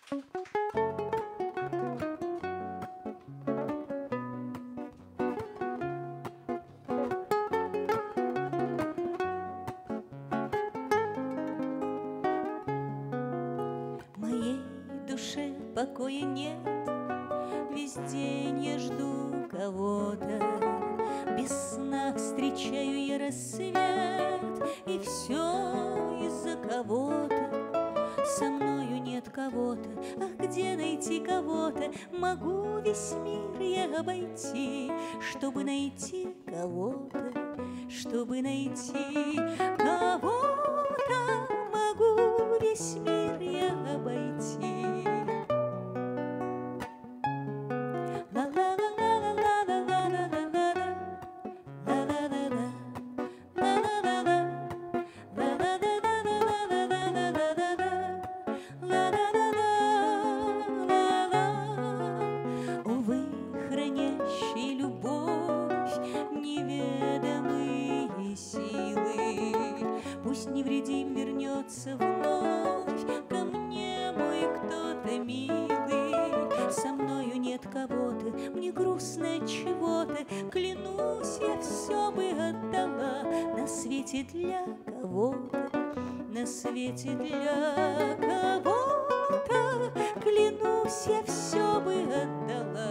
Моей душе покоя нет, весь день я жду кого-то. Без сна встречаю я рассвет, и все из-за кого-то. Со мною нет кого-то, ах, где найти кого-то? Могу весь мир я обойти, чтобы найти кого-то, чтобы найти кого-то. Могу весь мир я обойти. Увы, хранящие любовь неведомые силы, пусть невредим вернется вновь ко мне мой кто-то милый. Со мною нет кого-то, мне грустно от чего-то. Клянусь, я все бы отдала на свете для кого-то, на свете для кого-то. Клянусь, я все бы отдала.